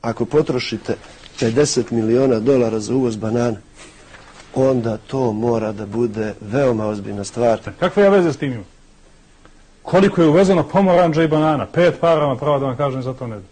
ako potrošite 50 miliona dolara za uvoz banana, onda to mora da bude veoma ozbiljna stvar. Kakve ja veze s tim imam? Koliko je uvezeno pomoranđa i banana? 5 para, pravo da vam kažem, za to ne.